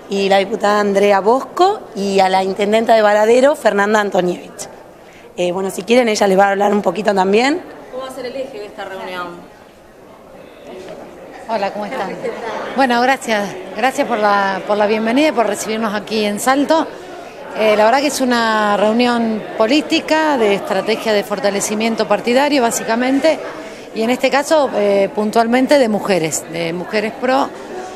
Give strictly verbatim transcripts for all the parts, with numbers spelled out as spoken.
y la diputada Andrea Bosco, y a la intendenta de Varadero, Fernanda Antonievich. Eh, bueno, si quieren, ella les va a hablar un poquito también. ¿Cómo va a ser el eje de esta reunión? Hola, ¿cómo están? Bueno, gracias. Gracias por la, por la bienvenida y por recibirnos aquí en Salto. Eh, la verdad que es una reunión política de estrategia de fortalecimiento partidario, básicamente, y en este caso, eh, puntualmente, de mujeres, de Mujeres Pro.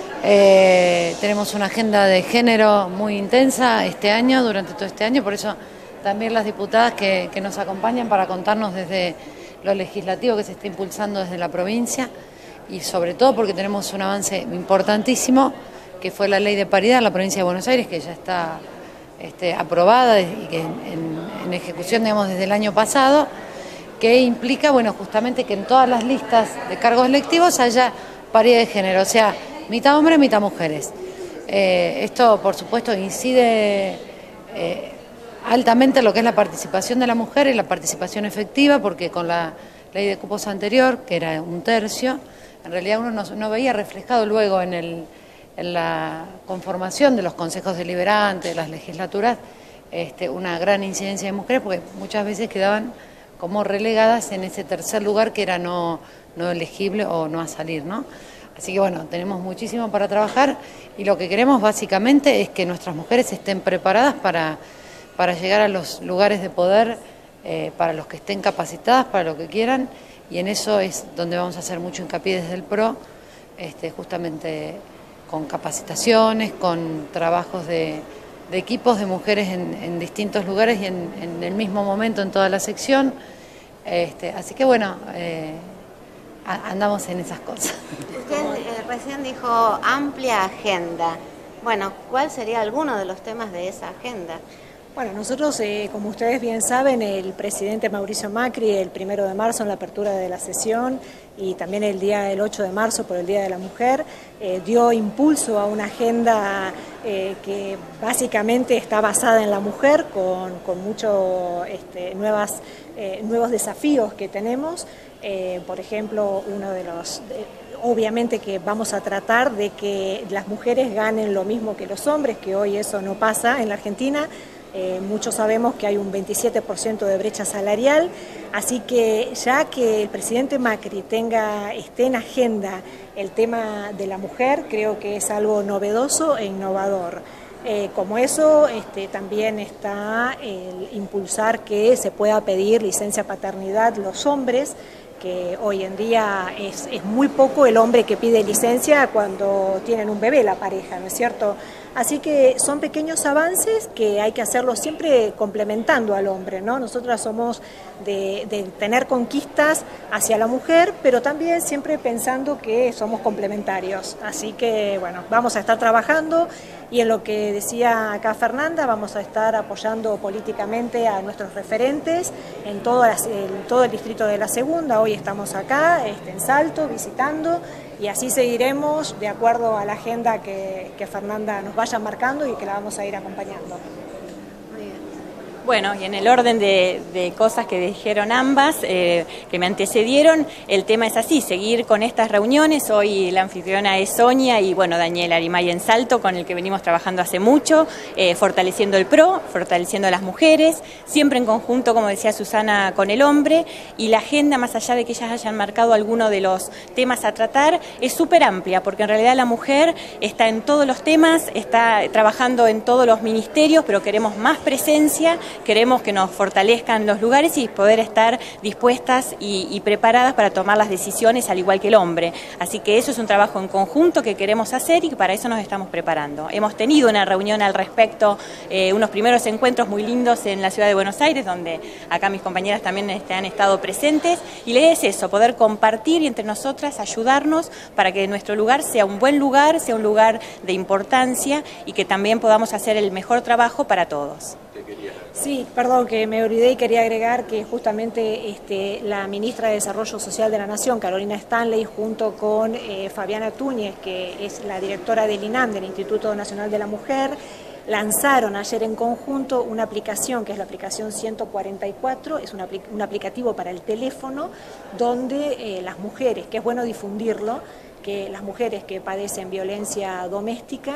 Eh, tenemos una agenda de género muy intensa este año, durante todo este año, por eso también las diputadas que, que nos acompañan para contarnos desde lo legislativo que se está impulsando desde la provincia, y sobre todo porque tenemos un avance importantísimo, que fue la ley de paridad en la provincia de Buenos Aires, que ya está este, aprobada y que en, en ejecución, digamos, desde el año pasado, que implica, bueno, justamente que en todas las listas de cargos electivos haya paridad de género, o sea, mitad hombres, mitad mujeres. Eh, esto, por supuesto, incide eh, altamente en lo que es la participación de la mujer y la participación efectiva, porque con la ley de cupos anterior, que era un tercio, en realidad uno no, no veía reflejado luego en, el, en la conformación de los consejos deliberantes, de las legislaturas, este, una gran incidencia de mujeres, porque muchas veces quedaban como relegadas en ese tercer lugar que era no, no elegible o no a salir, ¿no? Así que bueno, tenemos muchísimo para trabajar y lo que queremos básicamente es que nuestras mujeres estén preparadas para, para llegar a los lugares de poder, eh, para los que estén capacitadas, para lo que quieran, y en eso es donde vamos a hacer mucho hincapié desde el PRO, este, justamente con capacitaciones, con trabajos de, de equipos de mujeres en, en distintos lugares y en, en el mismo momento en toda la sección. Este, así que bueno, eh, andamos en esas cosas. Usted eh, recién dijo amplia agenda. Bueno, ¿cuál sería alguno de los temas de esa agenda? Bueno, nosotros, eh, como ustedes bien saben, el presidente Mauricio Macri, el primero de marzo en la apertura de la sesión y también el día del ocho de marzo por el Día de la Mujer, eh, dio impulso a una agenda eh, que básicamente está basada en la mujer, con, con muchos este, nuevas, eh, nuevos desafíos que tenemos. Eh, por ejemplo, uno de los... De, obviamente que vamos a tratar de que las mujeres ganen lo mismo que los hombres, que hoy eso no pasa en la Argentina. Eh, muchos sabemos que hay un veintisiete por ciento de brecha salarial, así que ya que el presidente Macri tenga, esté en agenda el tema de la mujer, creo que es algo novedoso e innovador. Eh, como eso, este, también está el impulsar que se pueda pedir licencia paternidad los hombres, que hoy en día es, es muy poco el hombre que pide licencia cuando tienen un bebé la pareja, ¿no es cierto? Así que son pequeños avances que hay que hacerlos siempre complementando al hombre, ¿no? Nosotras somos de, de tener conquistas hacia la mujer, pero también siempre pensando que somos complementarios. Así que, bueno, vamos a estar trabajando y en lo que decía acá Fernanda, vamos a estar apoyando políticamente a nuestros referentes en todo, en todo el distrito de la Segunda. Hoy estamos acá, este, en Salto, visitando, y así seguiremos de acuerdo a la agenda que, que Fernanda nos vaya marcando y que la vamos a ir acompañando. Bueno, y en el orden de, de cosas que dijeron ambas, eh, que me antecedieron, el tema es así, seguir con estas reuniones. Hoy la anfitriona es Sonia y, bueno, Daniel Arimay en Salto, con el que venimos trabajando hace mucho, eh, fortaleciendo el PRO, fortaleciendo a las mujeres, siempre en conjunto, como decía Susana, con el hombre, y la agenda, más allá de que ellas hayan marcado alguno de los temas a tratar, es súper amplia, porque en realidad la mujer está en todos los temas, está trabajando en todos los ministerios, pero queremos más presencia. Queremos que nos fortalezcan los lugares y poder estar dispuestas y, y preparadas para tomar las decisiones al igual que el hombre. Así que eso es un trabajo en conjunto que queremos hacer y para eso nos estamos preparando. Hemos tenido una reunión al respecto, eh, unos primeros encuentros muy lindos en la ciudad de Buenos Aires, donde acá mis compañeras también este, han estado presentes. Y la idea es eso, poder compartir y entre nosotras ayudarnos para que nuestro lugar sea un buen lugar, sea un lugar de importancia y que también podamos hacer el mejor trabajo para todos. Sí, perdón que me olvidé y quería agregar que justamente este, la ministra de Desarrollo Social de la Nación, Carolina Stanley, junto con eh, Fabiana Túñez, que es la directora del INAM, del Instituto Nacional de la Mujer, lanzaron ayer en conjunto una aplicación que es la aplicación ciento cuarenta y cuatro, es un, apl un aplicativo para el teléfono donde eh, las mujeres, que es bueno difundirlo, que las mujeres que padecen violencia doméstica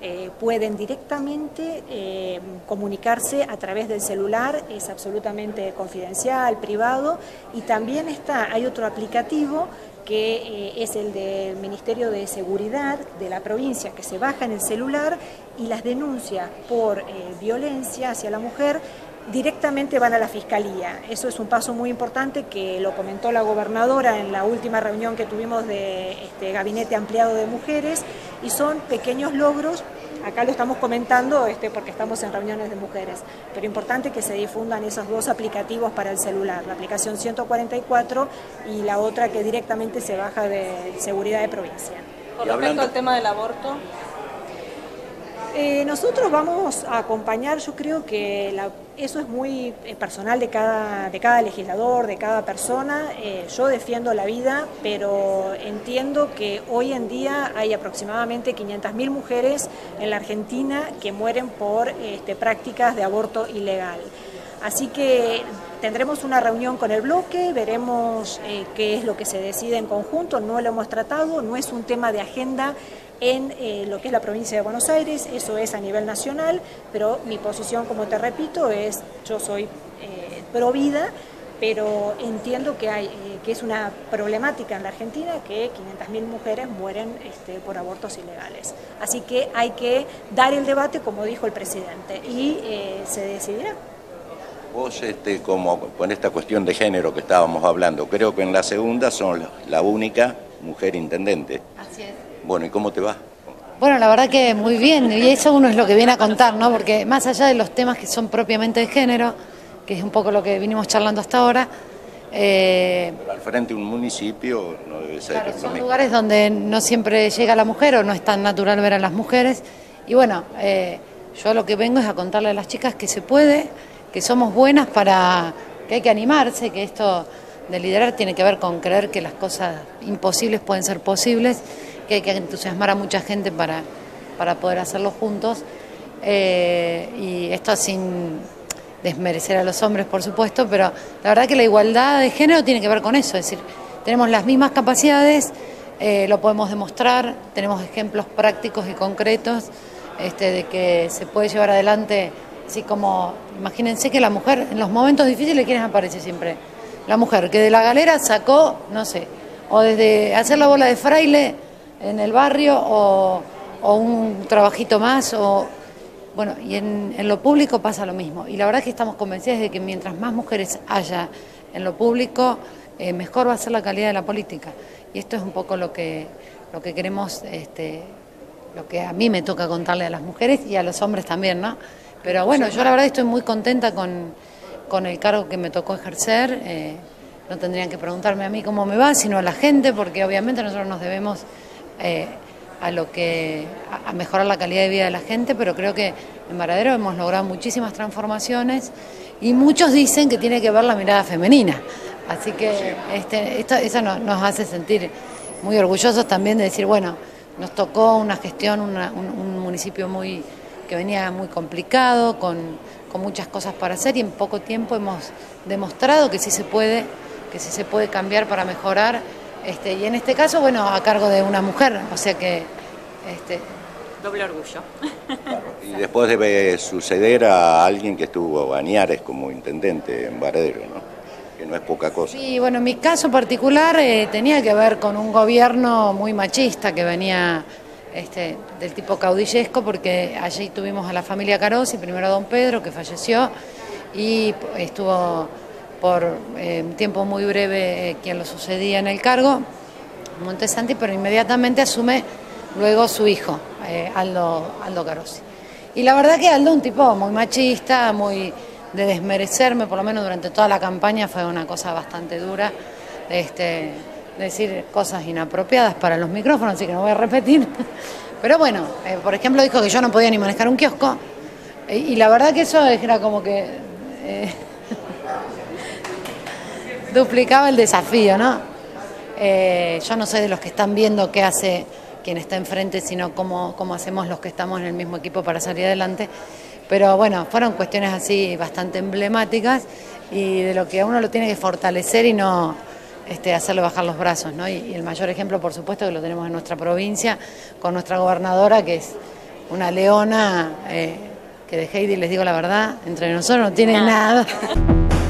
eh, pueden directamente eh, comunicarse a través del celular, es absolutamente confidencial, privado, y también está, hay otro aplicativo que eh, es el del Ministerio de Seguridad de la provincia, que se baja en el celular y las denuncias por eh, violencia hacia la mujer directamente van a la Fiscalía. Eso es un paso muy importante que lo comentó la gobernadora en la última reunión que tuvimos de este, Gabinete Ampliado de Mujeres, y son pequeños logros. Acá lo estamos comentando este, porque estamos en reuniones de mujeres, pero importante que se difundan esos dos aplicativos para el celular, la aplicación ciento cuarenta y cuatro y la otra que directamente se baja de Seguridad de Provincia. Con respecto al tema del aborto, Eh, nosotros vamos a acompañar, yo creo que la, eso es muy eh, personal de cada, de cada legislador, de cada persona. Eh, yo defiendo la vida, pero entiendo que hoy en día hay aproximadamente quinientas mil mujeres en la Argentina que mueren por este, prácticas de aborto ilegal. Así que tendremos una reunión con el bloque, veremos eh, qué es lo que se decide en conjunto, no lo hemos tratado, no es un tema de agenda en eh, lo que es la provincia de Buenos Aires, eso es a nivel nacional, pero mi posición, como te repito, es yo soy eh, pro vida, pero entiendo que, hay, eh, que es una problemática en la Argentina que quinientas mil mujeres mueren este, por abortos ilegales. Así que hay que dar el debate, como dijo el presidente, y eh, se decidirá. Vos, este, como con esta cuestión de género que estábamos hablando, creo que en la segunda son la única mujer intendente. Así es. Bueno, ¿y cómo te va? Bueno, la verdad que muy bien, y eso uno es lo que viene a contar, ¿no? Porque más allá de los temas que son propiamente de género, que es un poco lo que vinimos charlando hasta ahora, eh, Pero al frente de un municipio no debe ser... claro, son lugares donde no siempre llega la mujer o no es tan natural ver a las mujeres, y bueno, eh, yo lo que vengo es a contarle a las chicas que se puede, que somos buenas, para que hay que animarse, que esto de liderar tiene que ver con creer que las cosas imposibles pueden ser posibles, que hay que entusiasmar a mucha gente para, para poder hacerlo juntos, eh, y esto sin desmerecer a los hombres, por supuesto, pero la verdad que la igualdad de género tiene que ver con eso, es decir, tenemos las mismas capacidades, eh, lo podemos demostrar, tenemos ejemplos prácticos y concretos este, de que se puede llevar adelante, así como, imagínense que la mujer en los momentos difíciles, ¿quiénes aparece siempre? La mujer que de la galera sacó, no sé, o desde hacer la bola de fraile en el barrio, o, o un trabajito más, o bueno, y en, en lo público pasa lo mismo. Y la verdad es que estamos convencidas de que mientras más mujeres haya en lo público, eh, mejor va a ser la calidad de la política. Y esto es un poco lo que, lo que queremos, este, lo que a mí me toca contarle a las mujeres y a los hombres también, ¿no? Pero bueno, yo la verdad estoy muy contenta con, con el cargo que me tocó ejercer. Eh, no tendrían que preguntarme a mí cómo me va, sino a la gente, porque obviamente nosotros nos debemos Eh, a lo que a mejorar la calidad de vida de la gente, pero creo que en Varadero hemos logrado muchísimas transformaciones y muchos dicen que tiene que ver la mirada femenina, así que este, esto, eso nos, nos hace sentir muy orgullosos también de decir, bueno, nos tocó una gestión, una, un, un municipio muy que venía muy complicado, con, con muchas cosas para hacer, y en poco tiempo hemos demostrado que sí se puede, que sí se puede cambiar para mejorar. Este, y en este caso, bueno, a cargo de una mujer, o sea que... Este... Doble orgullo. Claro, y después debe suceder a alguien que estuvo, Añares, como intendente en Varadero, ¿no? Que no es poca cosa. Sí, bueno, en mi caso particular eh, tenía que ver con un gobierno muy machista que venía este, del tipo caudillesco, porque allí tuvimos a la familia Carosi, primero a don Pedro, que falleció, y estuvo... por eh, un tiempo muy breve eh, quien lo sucedía en el cargo, Montesanti, pero inmediatamente asume luego su hijo, eh, Aldo, Aldo Carosi. Y la verdad que Aldo, un tipo muy machista, muy de desmerecerme, por lo menos durante toda la campaña, fue una cosa bastante dura, este, decir cosas inapropiadas para los micrófonos, así que no voy a repetir. Pero bueno, eh, por ejemplo, dijo que yo no podía ni manejar un kiosco, eh, y la verdad que eso era como que... Eh, duplicaba el desafío, ¿no? Eh, yo no soy de los que están viendo qué hace quien está enfrente, sino cómo, cómo hacemos los que estamos en el mismo equipo para salir adelante. Pero bueno, fueron cuestiones así bastante emblemáticas y de lo que a uno lo tiene que fortalecer y no este, hacerle bajar los brazos, ¿no? Y, y el mayor ejemplo, por supuesto, que lo tenemos en nuestra provincia, con nuestra gobernadora, que es una leona eh, que de Heidi, les digo la verdad, entre nosotros no tiene nada.